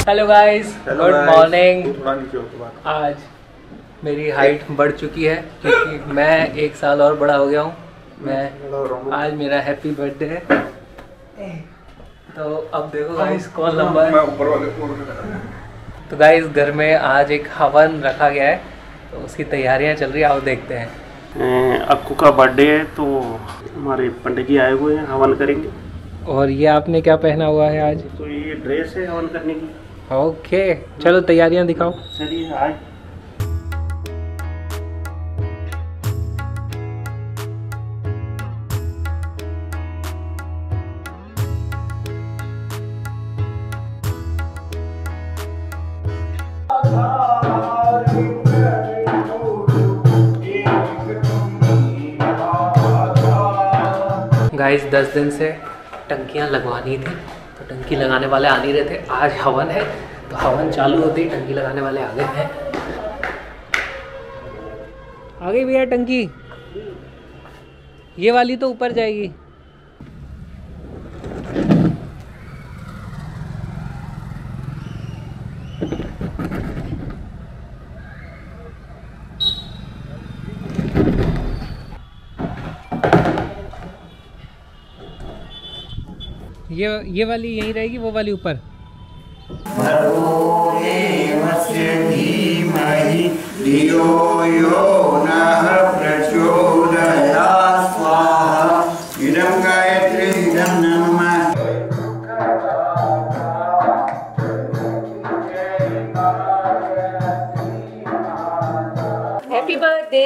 Hello guys, good morning. आज मेरी height बढ़ चुकी है क्योंकि मैं 1 साल और बड़ा हो गया हूँ। आज मेरा हैप्पी बर्थडे है। तो अब देखो गाइस कौन लंबा है। तो गाइस घर में आज एक हवन रखा गया है, तो उसकी तैयारियां चल रही है। आओ देखते हैं। अक्कू का बर्थडे है तो हमारे पंडित जी आए हुए हैं, हवन करेंगे। और ये आपने क्या पहना हुआ है आज? तो ये ड्रेस है हवन करने की। ओके, चलो तैयारियां दिखाओ। चलिए आज गाइस 10 दिन से टंकियां लगवानी थी, तो टंकी लगाने वाले आ नहीं रहे थे। आज हवन है तो हवन चालू होते ही टंकी लगाने वाले आ गए हैं। आ गई भैया टंकी। ये वाली तो ऊपर जाएगी। ये वाली यहीं रहेगी, वो वाली ऊपर। Happy birthday.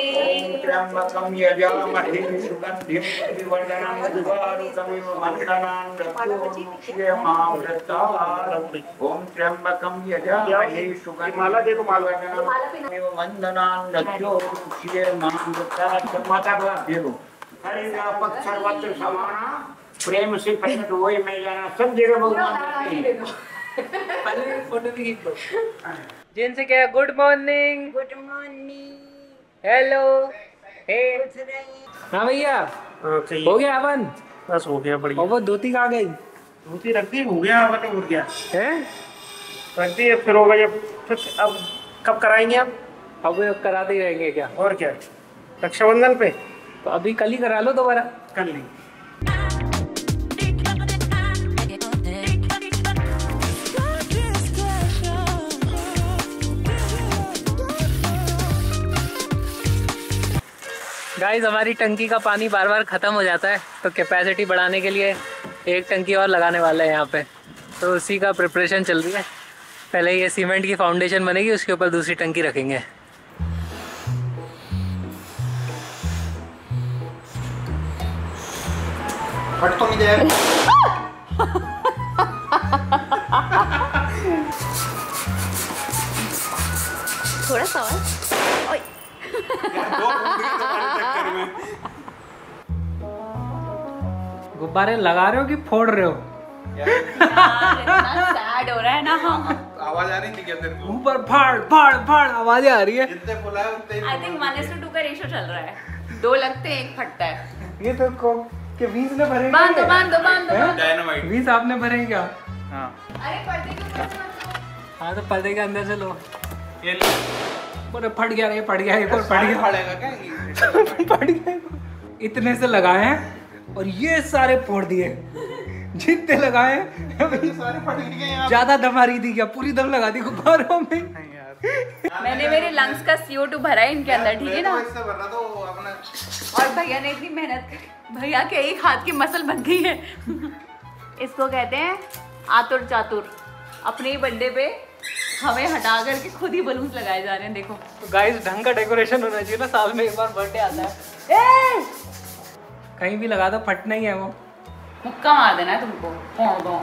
प्रेम से प्रकट हुए मैं जाना सब जगह भगवान। फोटो भी खींच लो। जिनसे क्या good morning. Good morning. Hello. Hey हाँ भैया, हो गया हवन? बस हो गया, बढ़िया। और वो धोती कहाँ गई? धोती रख दी, हो गया हवन, हो गया है। रख दी, फिर होगा जब। फिर अब कब कराएंगे आप? अब कराते ही रहेंगे क्या? और क्या, रक्षाबंधन पे? तो अभी कल ही करा लो दोबारा। कर ली। गाइस हमारी टंकी का पानी बार बार ख़त्म हो जाता है, तो कैपेसिटी बढ़ाने के लिए एक टंकी और लगाने वाले हैं यहाँ पे। तो उसी का प्रिपरेशन चल रही है। पहले ये सीमेंट की फाउंडेशन बनेगी, उसके ऊपर दूसरी टंकी रखेंगे। फट तो नहीं जाएगा। थोड़ा सा और। गुब्बारे लगा रहे हो कि फोड़ रहे हो? इतना सैड हो रहा है ना हम। आवाज आ रही थी क्या तेरे को? ऊपर फाड़ फाड़ फाड़ आवाजें आ रही है। जितने फुलाए उतने ही। आई थिंक 1:2 का रेशो चल रहा है। 2 लगते हैं, 1 फटता है। ये तो के 20 ने भरे? बांध दो बांध दो बांध दो। डायनामाइट 20 आपने भरे हैं क्या? हाँ। अरे पर्दे के ऊपर से मत लो। हाँ तो पर्दे के अंदर से लो। ये लो। अरे फट गया, ये फट गया, एक और फट गया। फाड़ेगा क्या? फट गया। इतने से लगाए हैं और ये सारे फोड़ दिए। जितने लगाए सारे फट गए यहाँ। ज्यादा दम आ रही थी क्या? पूरी दम लगा दी गुब्बारों में। मैंने मेरे लंग्स का CO2 भरा है इनके अंदर, ठीक है ना? इससे भरना तो अपना। और भैया ने इतनी मेहनत करी, भैया के एक हाथ की मसल बन गई है। इसको कहते हैं आतुर चातुर। अपने ही बर्थडे पे हमें हटा करके खुद ही बलून्स लगाए जा रहे हैं। देखो तो गाइस ढंग का डेकोरेशन होना चाहिए ना, साल में एक बार बर्थडे आता है। कहीं भी लगा दो, फटना ही है वो। मुक्का मार देना है तुमको। फोड़ दो।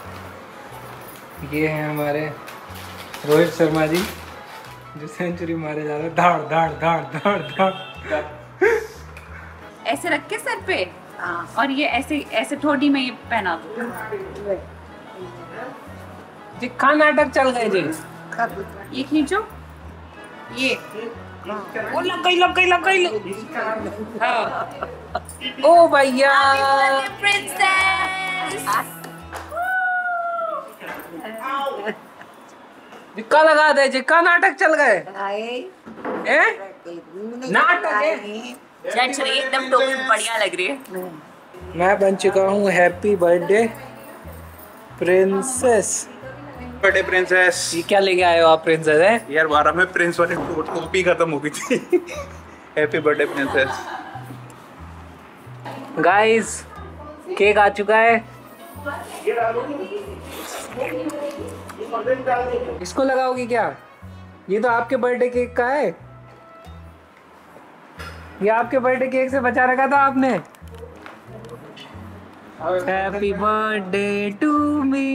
ये है हमारे रोहित शर्मा जी, जो सेंचुरी मारे जा रहे हैं। धाड़ धाड़ धाड़ धाड़ धाड़। ऐसे रख के सर पे, और ये ऐसे ऐसे ठोडी में ये पहना दो। जी का नाटक चल गए जी। ये खींचो, ये ओ लग गई लग गई लग गई। ओ भैया प्रिंसेस। जिक्का लगा दे, जिक्का नाटक चल गए। नाटक है। एकदम टोपी बढ़िया लग रही है। मैं बन चुका हूँ happy birthday princess. Birthday princess. ये क्या लेके आए हो आप प्रिंसेस है? यार 12 में प्रिंस वाली टोपी खत्म हो गई थी। Happy birthday princess. Guys cake आ चुका है। इसको लगाओगी क्या? ये तो आपके बर्थडे केक का है। ये आपके बर्थडे केक से बचा रखा था आपने। Happy birthday to me.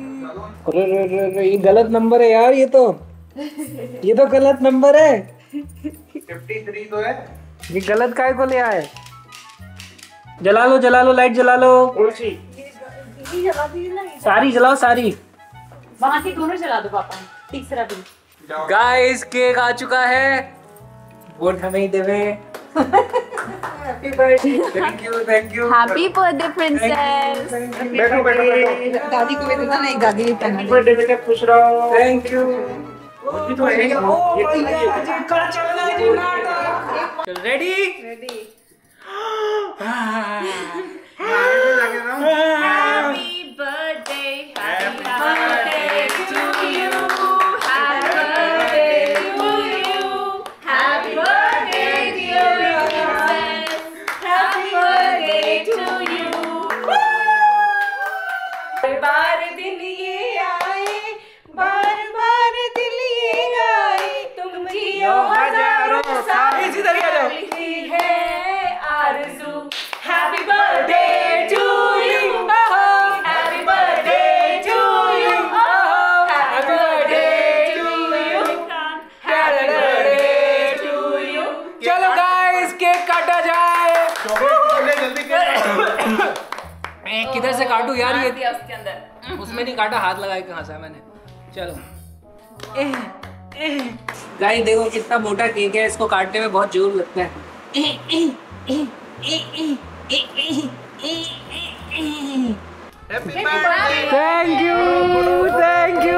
ये गलत नंबर है यार, ये तो गलत नंबर है। 53 तो है। ये गलत काय को ले आए? जला लो लाइट जला लो। सारी जलाओ सारी। वहाँ की दोनों जला दो पापा। तीसरा भी। गाइस केक आ चुका है। वोट हमें ही देवे। Happy birthday. Thank you happy birthday princess. बैठो बैठो। दादी को भी देना नहीं, दादी भी पहना दी। बर्थडे बेटा खुश रहो। Thank you. Ready Happy birthday to you. Happy birthday to you. Happy birthday dear princess. Happy birthday to you. बार दिन ये आए, बार बार दिल ये गाए, तुम जियो हजारों साल लिखी है आरज़ू। Happy birthday to you. Happy birthday to you. Happy birthday to you. Happy birthday to you. चलो गाइस केक काटा जाए। जल्दी कर। किधर से काटू यार? ये दिया उसके अंदर। उसमें नहीं काटा, हाथ लगाए कहाँ से मैंने। चलो गाइस देखो कितना मोटा केक है, इसको काटने में बहुत जोर लगता है। थैंक यू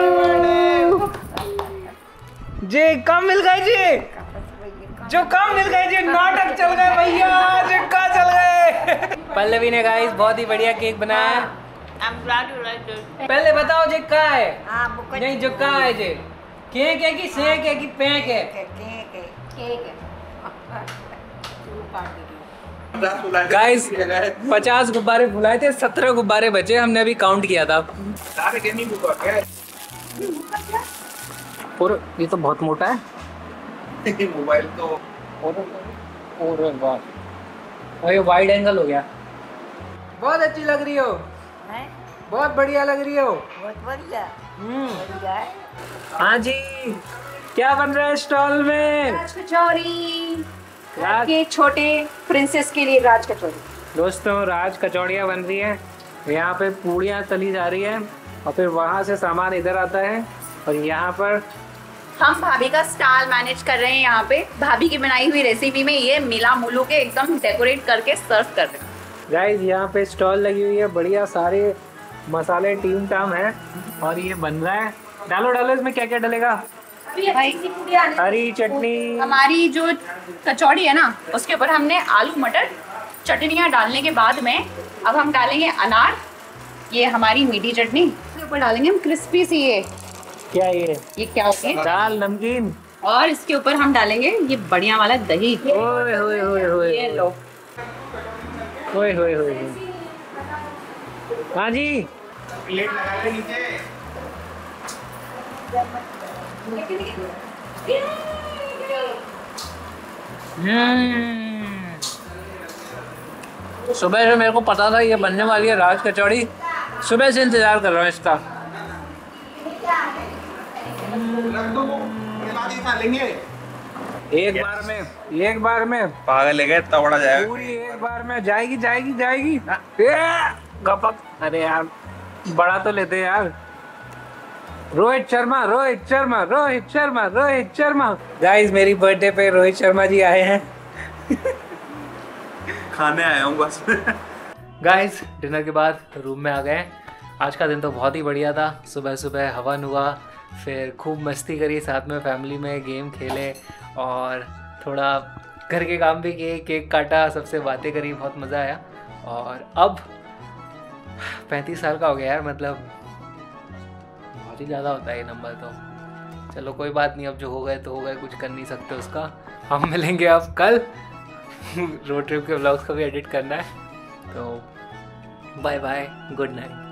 जी। कम मिल गए जी, जो कम मिल गए जी। नाटक चल गए भैया, जिक्का चल गए। पल्लवी ने गाइस बहुत ही बढ़िया केक बनाया है। I'm glad you liked it. पहले बताओ जी का है? नहीं जो का है जी, केक है कि सेक है कि पैक है? केक है। गाइस 50 गुब्बारे फुलाए थे, 17 गुब्बारे बचे, हमने अभी काउंट किया था। और ये तो बहुत मोटा है। मोबाइल तो और ये वाइड एंगल हो गया। बहुत अच्छी लग रही हो, बहुत बढ़िया लग रही हो। हाँ जी, क्या बन रहा है स्टॉल में? राज कचौरी के छोटे प्रिंसेस के लिए। राज कचौरी दोस्तों राज कचौड़ियाँ बन रही है। यहाँ पे पूड़ियाँ तली जा रही है और फिर वहाँ से सामान इधर आता है और यहाँ पर हम भाभी का स्टाइल मैनेज कर रहे हैं। यहाँ पे भाभी की बनाई हुई रेसिपी में ये मिला मुलू के एकदम डेकोरेट करके सर्व कर रहे हैं। गाइस यहाँ पे स्टॉल लगी हुई है, बढ़िया सारे मसाले टीम टाम है और ये बन रहा है। डालो डालो, इसमें क्या क्या डलेगा? हरी चटनी। हमारी जो कचौड़ी है ना, उसके ऊपर हमने आलू मटर चटनियाँ डालने के बाद में अब हम डालेंगे अनार। ये हमारी मीठी चटनी, इसके ऊपर डालेंगे हम क्रिस्पी सी ये क्या ये क्या होती है? दाल नमकीन। और इसके ऊपर हम डालेंगे ये बढ़िया वाला दही। ओए होए होए होए, ये लो। ओए होए होए। हाँ जी प्लेट लगा के नीचे। सुबह से मेरे को पता था ये बनने वाली है राज कचौड़ी। सुबह से इंतजार कर रहा हूँ इसका। एक बार में पागल है, इतना बड़ा जाएगा। पूरी एक बार में जाएगी। गपक। अरे यार बड़ा तो लेते यार। रोहित शर्मा। गाइस मेरी बर्थडे पे रोहित शर्मा जी आए हैं। खाने आया हूँ बस। गाइस डिनर के बाद रूम में आ गए। आज का दिन तो बहुत ही बढ़िया था। सुबह सुबह हवन हुआ, फिर खूब मस्ती करी साथ में, फैमिली में गेम खेले और थोड़ा घर के काम भी किए, केक काटा, सबसे बातें करी, बहुत मज़ा आया। और अब 35 साल का हो गया यार, मतलब बहुत ही ज़्यादा होता है ये नंबर। तो चलो कोई बात नहीं, अब जो हो गए तो हो गए, कुछ कर नहीं सकते उसका। हम मिलेंगे अब कल। रोड ट्रिप के व्लॉग्स को भी एडिट करना है, तो बाय बाय, गुड नाइट।